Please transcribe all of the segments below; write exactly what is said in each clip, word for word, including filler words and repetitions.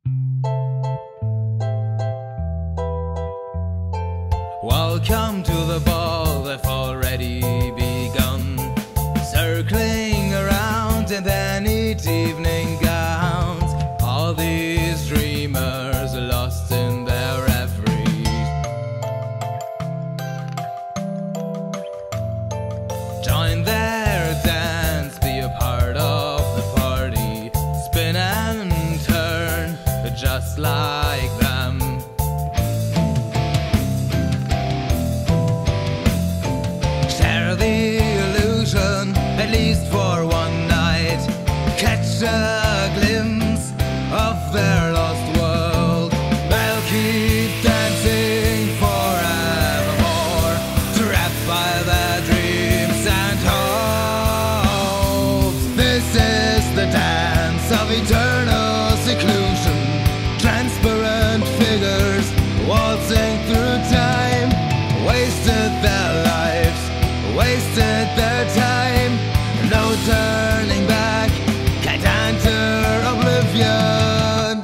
Welcome to the ball, they've already begun, circling around in their neat evening gowns. All these dreamers are lost in their reveries. Join their dance, be a part of the party, spin and turn just like them. At least for one night, catch a glimpse of their lost world. They'll keep dancing forevermore, trapped by their dreams and hopes. This is the dance of eternal seclusion, transparent figures waltzing through time, wasted their lives, wasted their time. No turning back, can't enter oblivion.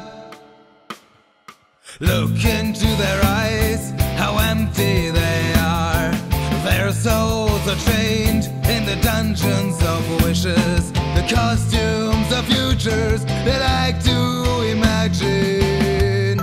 Look into their eyes, how empty they are. Their souls are chained in the dungeons of wishes, the costumes of futures they like to imagine.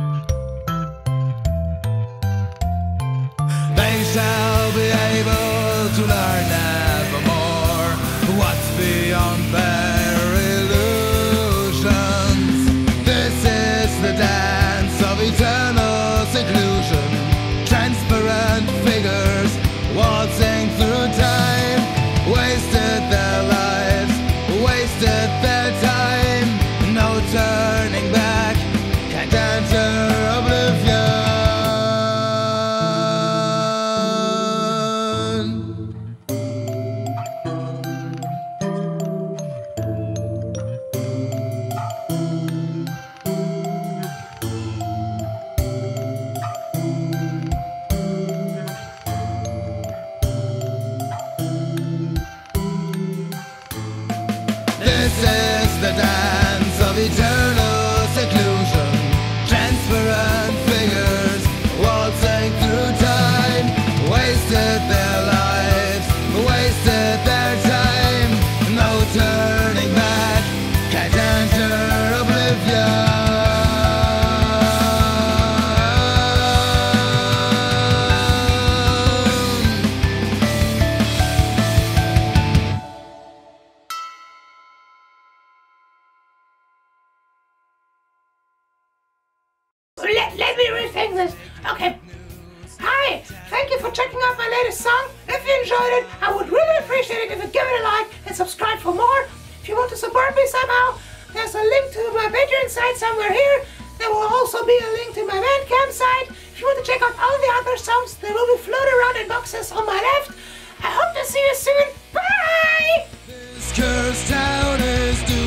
They shall be able to learn evermore what's beyond their illusions. This is the dance of eternal seclusion, transparent figures waltzing through time, wasted their lives, wasted their time. No turning back, can't enter oblivion. This is the dance of eternal seclusion, transparent figures waltzing through time, wasted their lives, wasted their time. No turning back, can't enter oblivion. Let, let me rethink this. Okay. Hi, thank you for checking out my latest song. If you enjoyed it, I would really appreciate it if you give it a like and subscribe for more. If you want to support me somehow, there's a link to my Patreon site somewhere here. There will also be a link to my Bandcamp site. If you want to check out all the other songs, they will be floated around in boxes on my left. I hope to see you soon. Bye! This cursed town is